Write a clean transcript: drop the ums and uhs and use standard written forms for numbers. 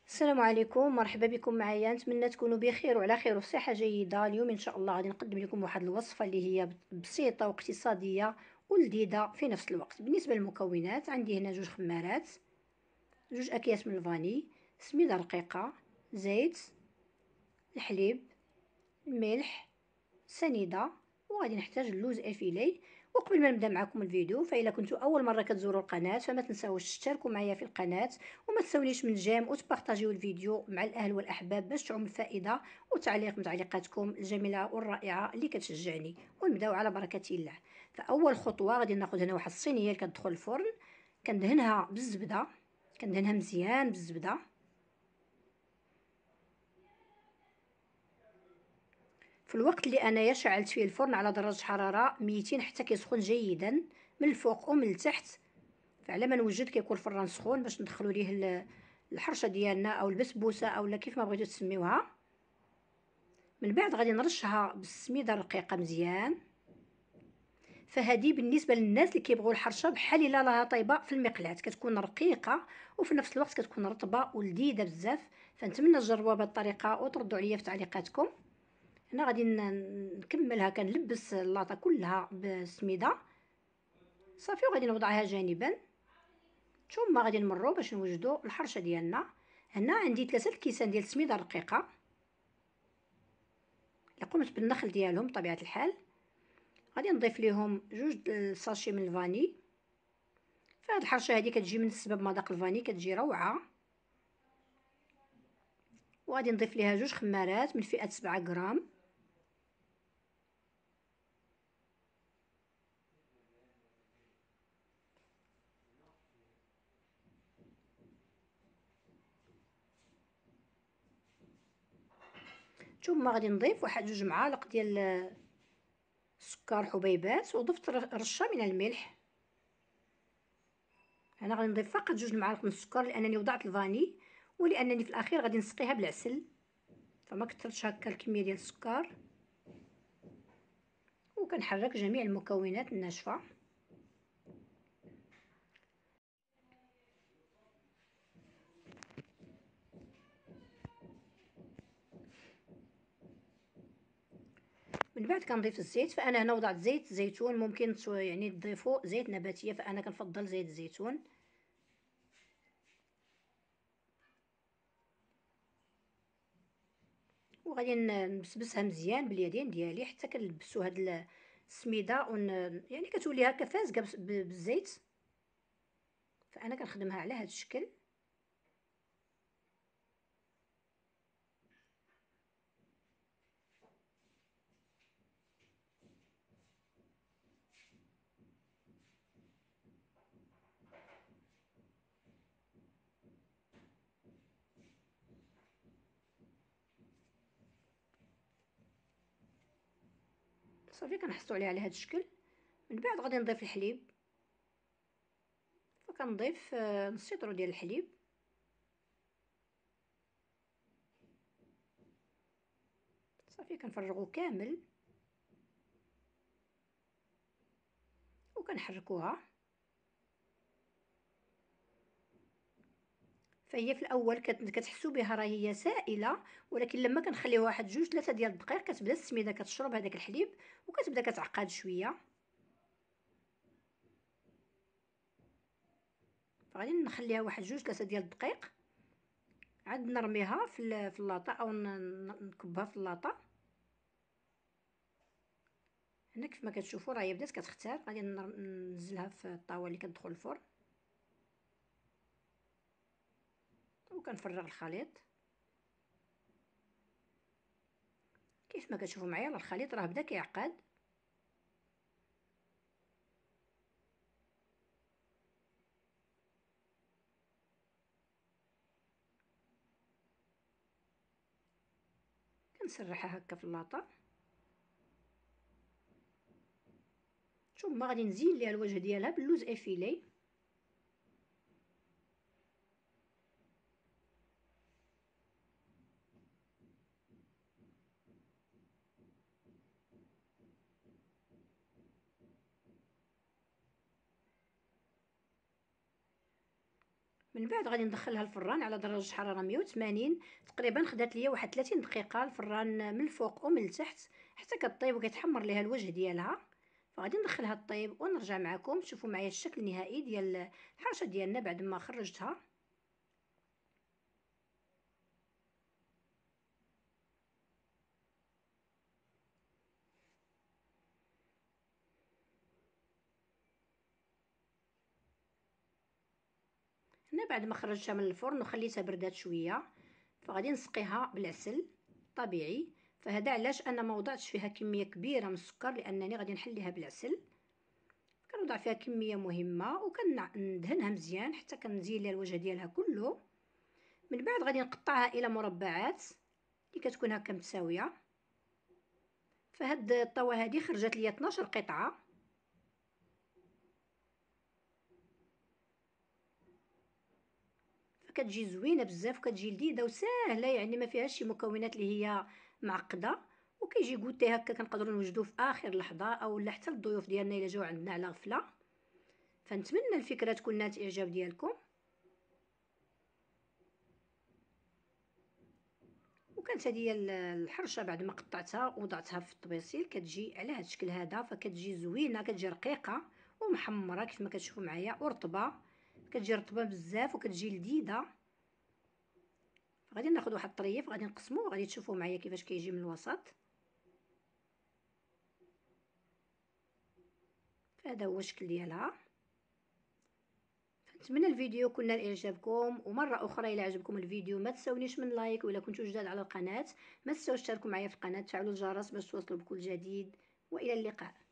السلام عليكم، مرحبا بكم معايا. نتمنى تكونوا بخير وعلى خير وصحه جيده. اليوم ان شاء الله غادي نقدم لكم واحد الوصفه اللي هي بسيطه واقتصاديه ولذيذه في نفس الوقت. بالنسبه للمكونات، عندي هنا 2 خمارات، 2 اكياس من الفاني، سميده رقيقه، زيت، الحليب، الملح، سنيده، وغادي نحتاج اللوز افيلي. وقبل ما نبدا معكم الفيديو، فإلا كنتوا اول مره كتزوروا القناه فما تنساوش تشتركوا معايا في القناه، وما تساونيش من جيم وتبارطاجيو الفيديو مع الاهل والاحباب باش تعم الفائده، وتعليق من تعليقاتكم الجميله والرائعه اللي كتشجعني. ونبداو على بركه الله. فاول خطوه غادي ناخذ هنا واحد الصينيه اللي كتدخل الفرن، كندهنها بالزبده، كندهنها مزيان بالزبده. في الوقت اللي انايا شعلت فيه الفرن على درجه حراره 200 حتى كيسخن جيدا من الفوق ومن التحت. فعلى ما نوجد كيكون الفران سخون باش ندخلوا ليه الحرشه ديالنا او البسبوسه او كيف ما بغيتو تسميوها. من بعد غادي نرشها بالسميده الرقيقه مزيان. فهذه بالنسبه للناس اللي كيبغوا الحرشه بحال الا راها طايبه في المقلاة، كتكون رقيقه وفي نفس الوقت كتكون رطبه ولذيذه بزاف. فنتمنى تجربوها بهذه الطريقه وتردوا عليا في تعليقاتكم. هنا غادي نكملها، كنلبس اللاطه كلها بالسميده صافي، وغادي نوضعها جانبا. ثم غادي نمروا باش نوجدوا الحرشه ديالنا. هنا عندي 3 الكيسان ديال السميده الرقيقه اللي قمت بالنخل ديالهم بطبيعه الحال. غادي نضيف ليهم 2 ساشي من الفاني. فهاد الحرشه هذه كتجي من السبب مذاق الفاني، كتجي روعه. وغادي نضيف ليها 2 خمارات من فئه 7 غرام. ثم غادي نضيف واحد 2 معالق ديال السكر حبيبات، وضفت رشه من الملح. انا غادي نضيف فقط 2 معالق من السكر لانني وضعت الفاني، ولانني في الاخير غادي نسقيها بالعسل، فما كثرتش هكا الكميه ديال السكر. وكنحرك جميع المكونات الناشفه. من بعد كنضيف الزيت. فانا هنا وضعت زيت زيتون، ممكن يعني تضيفوا زيت نباتيه، فانا كنفضل زيت الزيتون. وغادي نبسبسها مزيان باليدين ديالي حتى كنلبسوا هاد السميده يعني كتولي هكا فازقه بالزيت. فانا كنخدمها على هاد الشكل. صافي كنحصلوا عليها على هاد الشكل. من بعد غادي نضيف الحليب. فكنضيف نص لتر ديال الحليب. صافي كنفرغو كامل وكنحركوها. فهي في الاول كتحسوا بها راه هي سائله، ولكن لما كنخليوها واحد 2 3 ديال الدقائق كتبدا السميده كتشرب هذاك الحليب وكتبدا كتعقد شويه. فغادي نخليها واحد 2 3 ديال الدقائق، عاد نرميها في اللاطه او نكبها في اللاطه. هنا كيف ما كتشوفوا راه هي بدات كتختار. غادي ننزلها في الطاوه اللي كتدخل الفرن وكنفرغ الخليط. كيف ما كتشوفوا معايا الخليط راه بدا كيعقد. كنسرحها هكا في اللاطه. ثم غادي نزين ليها الوجه ديالها باللوز افيلي. من بعد غادي ندخلها الفران على درجه حراره 180 تقريبا. خدات ليا واحد 30 دقيقه الفران من الفوق ومن التحت حتى كطيب وكيتحمر ليها الوجه ديالها. فغادي ندخلها طيب ونرجع معكم تشوفوا معايا الشكل النهائي ديال الحرشه ديالنا بعد ما خرجتها. هنا بعد ما خرجتها من الفرن وخليتها بردات شويه فغادي نسقيها بالعسل طبيعي. فهذا علاش انا ما وضعتش فيها كميه كبيره من السكر، لانني غادي نحليها بالعسل. كنوضع فيها كميه مهمه وكندهنها مزيان حتى كنزين ليها الوجه ديالها كله. من بعد غادي نقطعها الى مربعات اللي كتكون هكا متساويه. فهاد الطاوه هذه خرجت ليا 12 قطعه. فكتجي زوينه بزاف وكتجي لذيذه وساهله، يعني ما فيهاش شي مكونات اللي هي معقده. وكيجي قوتي هكا كنقدروا نوجدوه في اخر لحظه او لا حتى الضيوف ديالنا الا جاو عندنا على غفله. فنتمنى الفكره تكون نالت اعجاب ديالكم. وكانت هذه الحرشه بعد ما قطعتها ووضعتها في الطبيسيل كتجي على هذا الشكل هذا. فكتجي زوينه، كتجي رقيقه ومحمره كيف ما كتشوفوا معايا ورطبه. كتجي رطبه بزاف وكتجي لذيذه. غادي ناخذ واحد الطريف غادي نقسمو وغادي تشوفوا معايا كيفاش كيجي من الوسط. فهذا هو الشكل ديالها. نتمنى الفيديو يكون نال اعجابكم. ومره اخرى الى عجبكم الفيديو ما تنسونيش من لايك، ولا كنتوا جداد على القناه ما تنسوش تشتركوا معايا في القناه وتفعلوا الجرس باش توصلوا بكل جديد. والى اللقاء.